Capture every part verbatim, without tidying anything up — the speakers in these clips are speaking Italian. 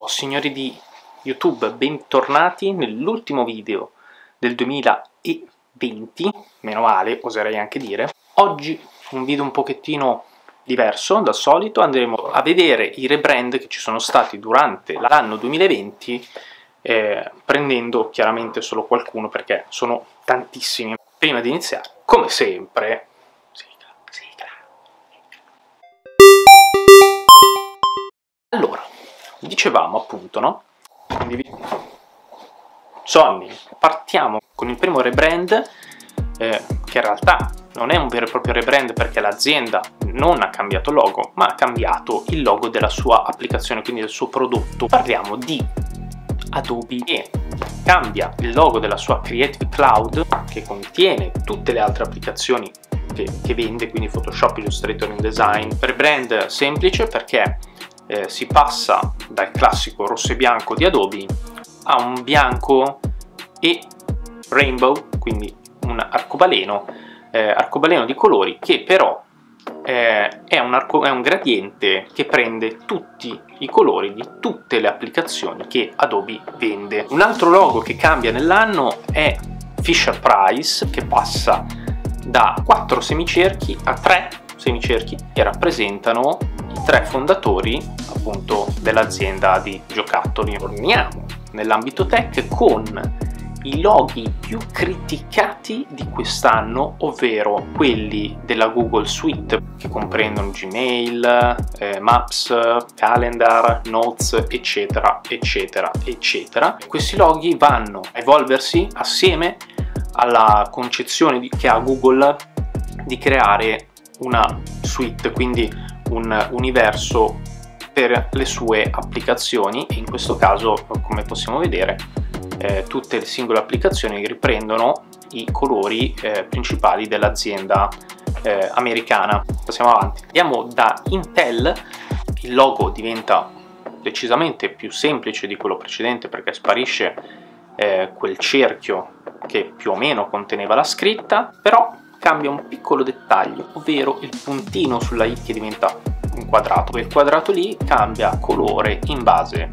Signori di YouTube, bentornati nell'ultimo video del duemilaventi, meno male, oserei anche dire. Oggi un video un pochettino diverso dal solito, andremo a vedere i rebrand che ci sono stati durante l'anno duemilaventi, eh, prendendo chiaramente solo qualcuno perché sono tantissimi. Prima di iniziare, come sempre, sigla, sigla. Allora, dicevamo appunto, no? Sonny, partiamo con il primo rebrand, eh, che in realtà non è un vero e proprio rebrand perché l'azienda non ha cambiato logo, ma ha cambiato il logo della sua applicazione, quindi del suo prodotto. Parliamo di Adobe, che cambia il logo della sua Creative Cloud, che contiene tutte le altre applicazioni che, che vende, quindi Photoshop, Illustrator, InDesign. Rebrand semplice perché eh, si passa dal classico rosso e bianco di Adobe a un bianco e rainbow, quindi un arcobaleno, eh, arcobaleno di colori che però eh, è, un arco, è un gradiente che prende tutti i colori di tutte le applicazioni che Adobe vende. Un altro logo che cambia nell'anno è Fisher Price, che passa da quattro semicerchi a tre semicerchi che rappresentano i tre fondatori appunto dell'azienda di giocattoli. Torniamo nell'ambito tech con i loghi più criticati di quest'anno, ovvero quelli della Google Suite, che comprendono Gmail, eh, Maps, Calendar, Notes, eccetera, eccetera, eccetera. Questi loghi vanno a evolversi assieme alla concezione di, che ha Google di creare una suite, quindi un universo per le sue applicazioni, e in questo caso, come possiamo vedere, eh, tutte le singole applicazioni riprendono i colori eh, principali dell'azienda eh, americana. Passiamo avanti. Andiamo da Intel. Il logo diventa decisamente più semplice di quello precedente perché sparisce eh, quel cerchio che più o meno conteneva la scritta, però cambia un piccolo dettaglio, ovvero il puntino sulla i che diventa un quadrato. Quel quadrato lì cambia colore in base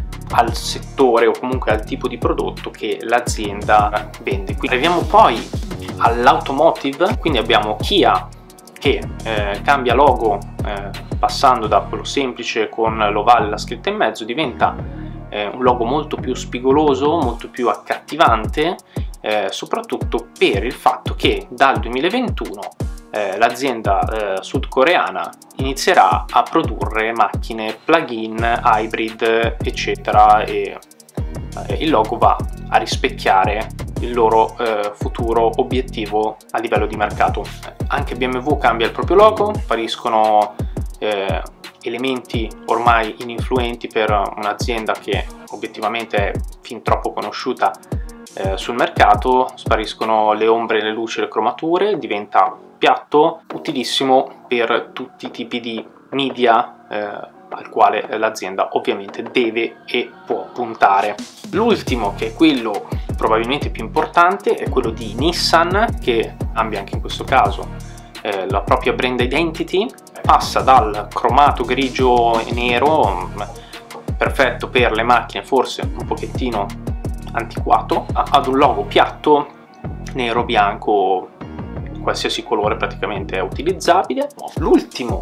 al settore o comunque al tipo di prodotto che l'azienda vende. Quindi arriviamo poi all'automotive, quindi abbiamo Kia che eh, cambia logo eh, passando da quello semplice con l'ovale e la scritta in mezzo, diventa eh, un logo molto più spigoloso, molto più accattivante, eh, soprattutto per il fatto che dal duemilaventuno Eh, l'azienda eh, sudcoreana inizierà a produrre macchine plug-in, hybrid, eccetera, e eh, il logo va a rispecchiare il loro eh, futuro obiettivo a livello di mercato. Anche B M W cambia il proprio logo, spariscono eh, elementi ormai ininfluenti per un'azienda che obiettivamente è fin troppo conosciuta eh, sul mercato, spariscono le ombre, le luci, le cromature, diventa piatto utilissimo per tutti i tipi di media eh, al quale l'azienda ovviamente deve e può puntare. L'ultimo, che è quello probabilmente più importante, è quello di Nissan, che cambia anche in questo caso eh, la propria brand identity, passa dal cromato grigio e nero, perfetto per le macchine forse un pochettino antiquato, ad un logo piatto, nero, bianco, qualsiasi colore praticamente è utilizzabile. L'ultimo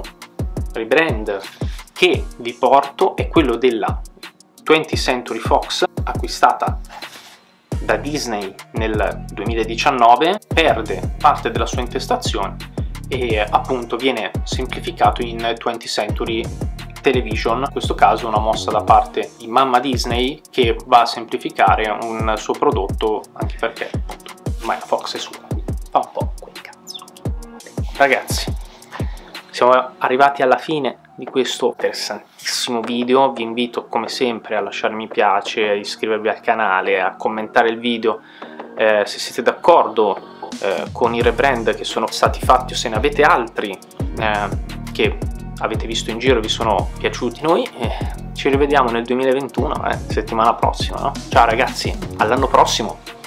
rebrand che vi porto è quello della twentieth Century Fox, acquistata da Disney nel duemiladiciannove, perde parte della sua intestazione e appunto viene semplificato in twentieth Century Television. In questo caso una mossa da parte di mamma Disney che va a semplificare un suo prodotto, anche perché appunto ormai la Fox è sua, quindi fa un po' quel cazzo. Ragazzi, siamo arrivati alla fine di questo interessantissimo video. Vi invito come sempre a lasciare mi piace, a iscrivervi al canale, a commentare il video eh, se siete d'accordo eh, con i rebrand che sono stati fatti o se ne avete altri eh, che avete visto in giro e vi sono piaciuti. Noi eh, ci rivediamo nel duemilaventuno, eh, settimana prossima, no? Ciao ragazzi, all'anno prossimo!